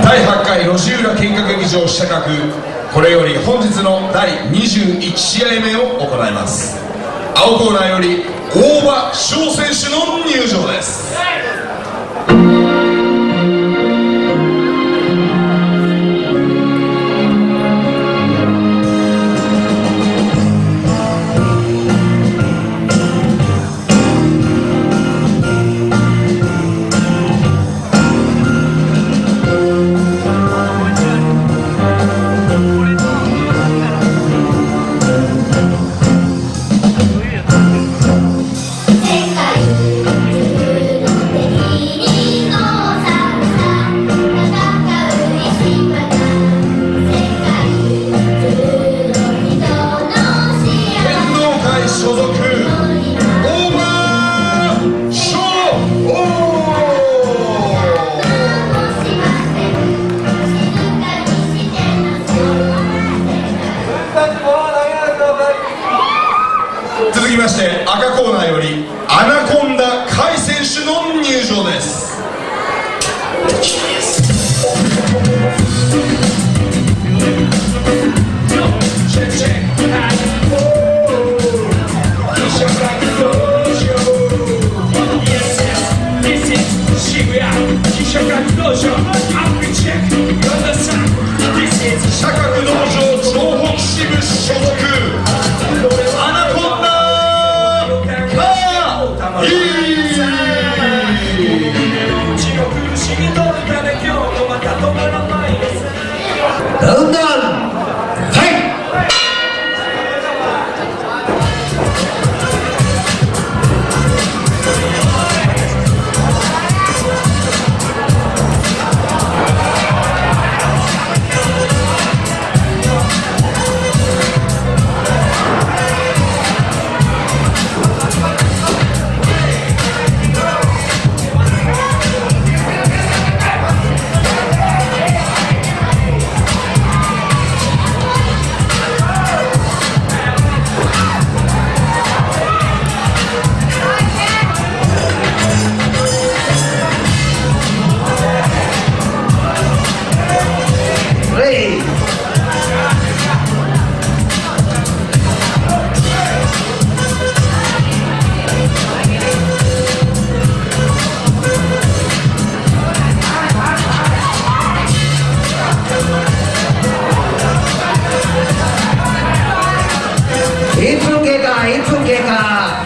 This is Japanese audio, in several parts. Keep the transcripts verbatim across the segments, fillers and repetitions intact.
だいはちかい路地裏喧嘩劇場飛車角、これより本日のだいにじゅういちしあいめを行います。青コーナーより大場翔選手の入場です。続きまして赤コーナーよりアナコンダ開選手の入場です。飛車角道場城北支部所属アナコンダラウンドワン、ファイト。いっぷん経過、いっぷん経過。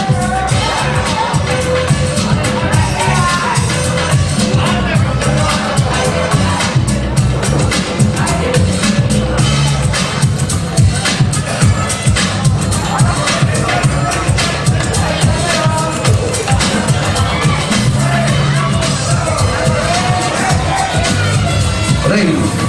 レイ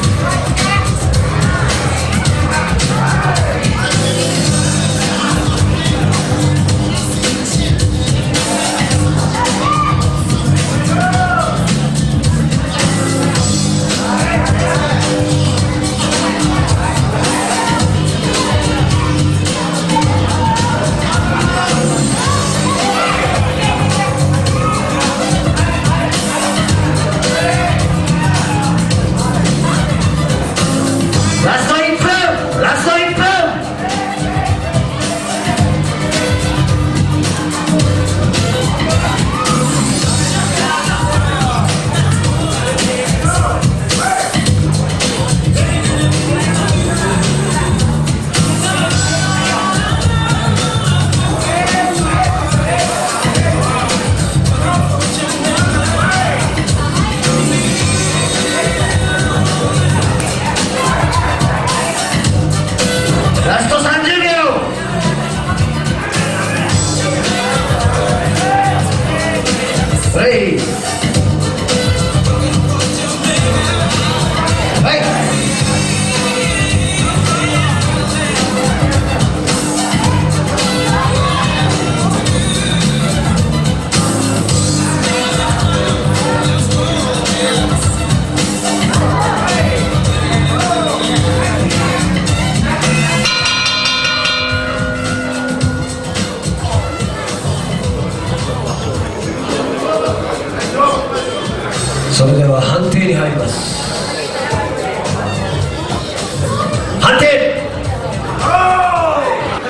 ラストいっぷん、ラストいっぷん。ラストさんじゅうびょう。はいはい。それでは判定に入ります。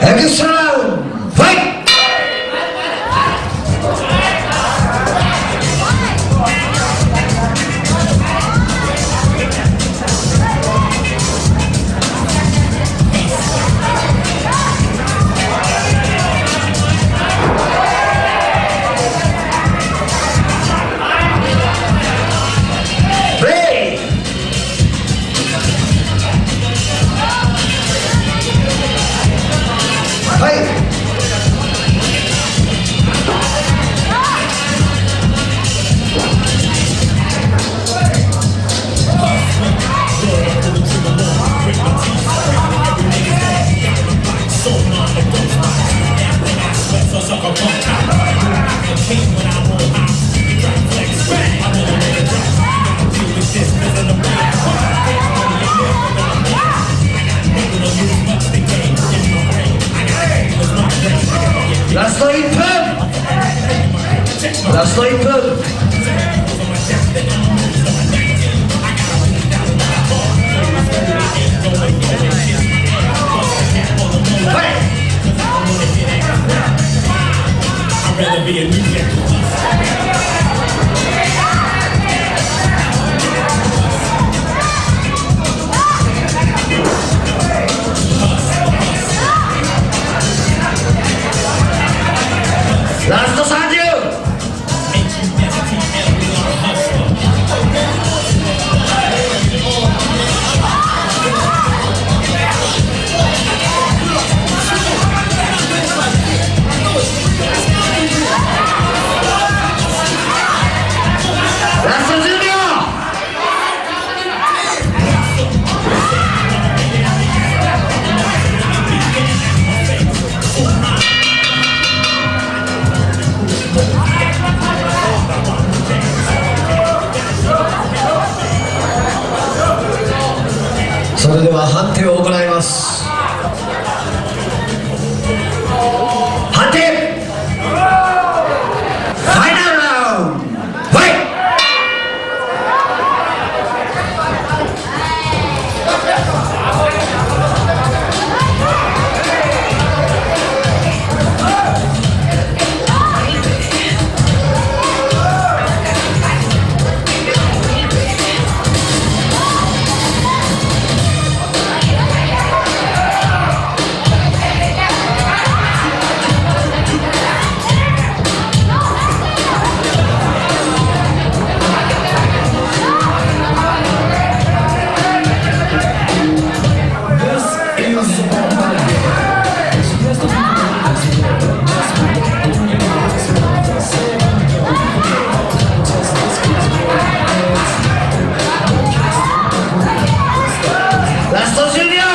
エクストララウンドファイト。ラストいっぷん、ラストいっぷん。ラストさんじゅう。ラストじゅうびょう。それでは判定を行います。判定ファイナルラウンドファイト。ラストじゅうびょう。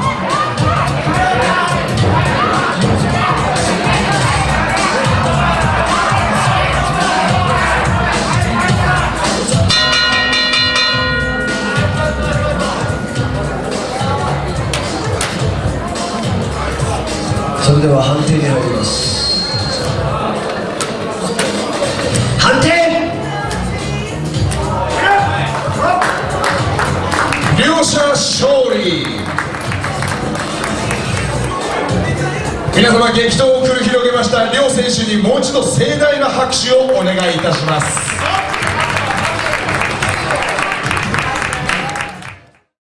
それでは判定に入ります。判定両者勝利。皆様、激闘を繰り広げました両選手にもう一度盛大な拍手をお願いいたします。